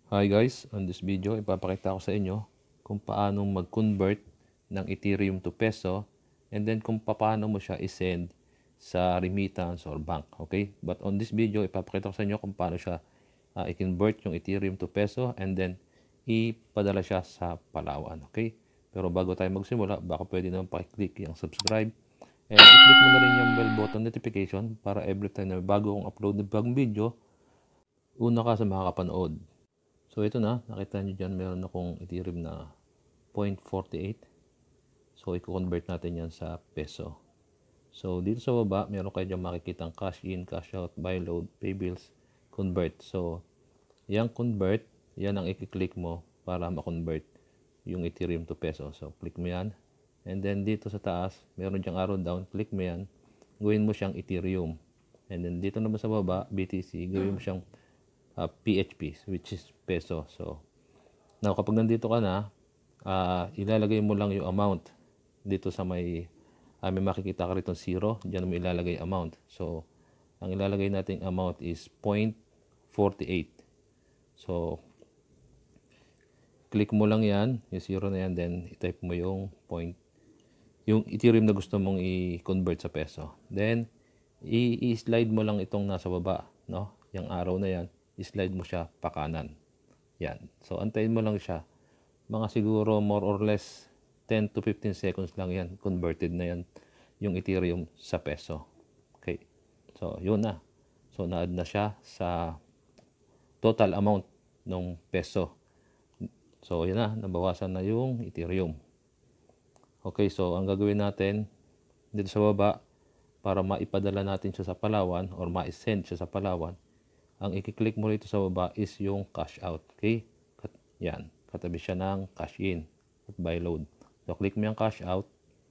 Hi guys, on this video ipapakita ko sa inyo kung paano mag-convert ng Ethereum to peso and then kung paano mo siya i-send sa remittance or bank. Okay? But on this video ipapakita ko sa inyo kung paano siya i-convert yung Ethereum to peso and then ipadala siya sa Palawan. Okay? Pero bago tayo magsimula, baka pwede naman pakiclick yung subscribe and i-click mo na rin yung bell button notification para every time na bago kong upload ng bagong video, una ka sa makakapanood. So ito na, nakita nyo dyan, meron akong Ethereum na 0.48. So i-convert natin yan sa peso. So dito sa baba, meron kayo dyan makikitang cash in, cash out, buy load, pay bills, convert. So yung convert, yan ang i-click mo para ma-convert yung Ethereum to peso. So click mo yan. And then dito sa taas, meron dyan arrow down, click mo yan. Gawin mo siyang Ethereum. And then dito naman sa baba, BTC, gawin mo siyang PHP, which is peso. So, now kapag nandito ka na, ilalagay mo lang yung amount dito sa may makikita ka rito 0, diyan mo ilalagay amount. So, ang ilalagay nating amount is 0.48. So, click mo lang yan, yung 0 na yan, then i-type mo yung yung Ethereum na gusto mong i-convert sa peso. Then, i-slide mo lang itong nasa baba, no? Yung arrow na yan, i-slide mo siya pa kanan. Yan. So, antayin mo lang siya. Mga siguro more or less 10 to 15 seconds lang yan. Converted na yan yung Ethereum sa peso. Okay. So, yun na. So, na-add na siya sa total amount ng peso. So, yun na. Nabawasan na yung Ethereum. Okay. So, ang gagawin natin dito sa baba para maipadala natin siya sa Palawan or ma-send siya sa Palawan, ang i-click mo rito sa baba is yung cash out. Okay? Yan. Katabi siya ng cash in at buy load. So, click mo yung cash out.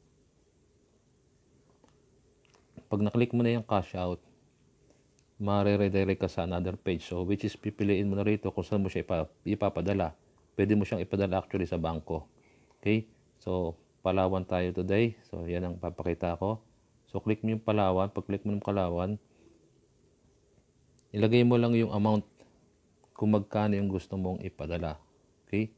Pag na-click mo na yung cash out, ma-redirect ka sa another page. So, which is pipiliin mo na rito kung saan mo siya ipapadala. Pwede mo siyang ipadala actually sa bangko. Okay? So, Palawan tayo today. So, yan ang papakita ko. So, click mo yung Palawan. Pag click mo yung Palawan, ilagay mo lang yung amount kung magkano yung gusto mong ipadala. Okay?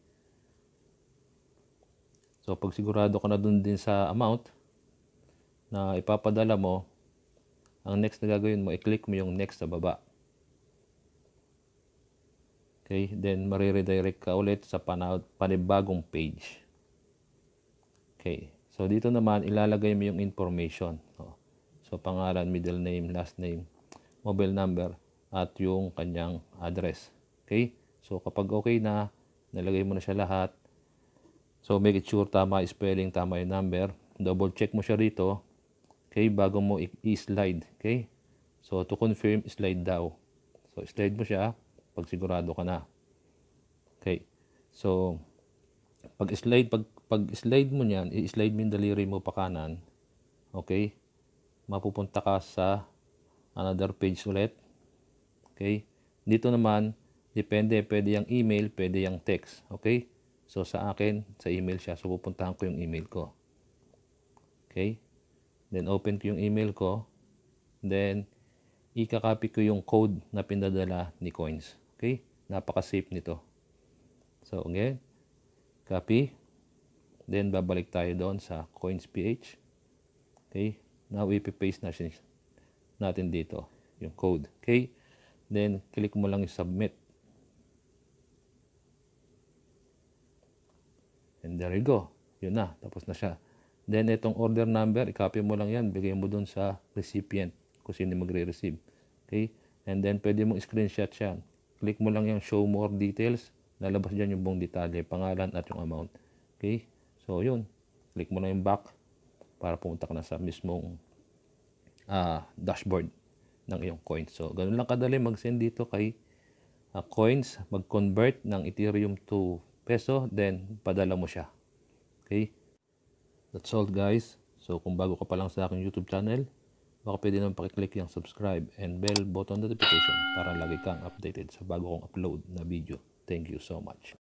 So, pag sigurado ka na dun din sa amount na ipapadala mo, ang next na gagawin mo, i-click mo yung next sa baba. Okay? Then, mariredirect ka ulit sa panibagong page. Okay. So, dito naman, ilalagay mo yung information. So, pangalan, middle name, last name, mobile number, at yung kanyang address. Okay? So, kapag okay na, nalagay mo na siya lahat. So, make it sure tama spelling, tama yung number. Double check mo siya rito. Okay? Bago mo i-slide. Okay? So, to confirm, slide daw. So, slide mo siya pag sigurado ka na. Okay? So, pag slide mo niyan, i-slide mo yung daliri mo pa kanan. Okay? Mapupunta ka sa another page ulit. Okay? Dito naman, depende, pwede yung email, pwede yung text. Okay? So, sa akin, sa email siya. So, pupuntahan ko yung email ko. Okay? Then, open ko yung email ko. Then, ika-copy ko yung code na pinadala ni Coins. Okay? Napaka-safe nito. So, again, copy. Then, babalik tayo doon sa Coins.ph. Okay? Now, ipipaste natin dito yung code. Okay? Then, click mo lang yung submit. And there you go. Yun na. Tapos na siya. Then, itong order number, i-copy mo lang yan. Bigay mo dun sa recipient kung sino magre-receive. Okay? And then, pwede mong screenshot yan. Click mo lang yung show more details. Lalabas dyan yung buong detalye, pangalan at yung amount. Okay? So, yun. Click mo lang yung back para pumunta ka na sa mismong dashboard ng iyong coins. So, ganun lang kadali mag-send dito kay coins, mag-convert ng Ethereum to peso, then padala mo siya. Okay? That's all guys. So, kung bago ka pa lang sa aking YouTube channel, baka pwede naman pakiclick yung subscribe and bell button notification para lagi kang updated sa bago kong upload na video. Thank you so much.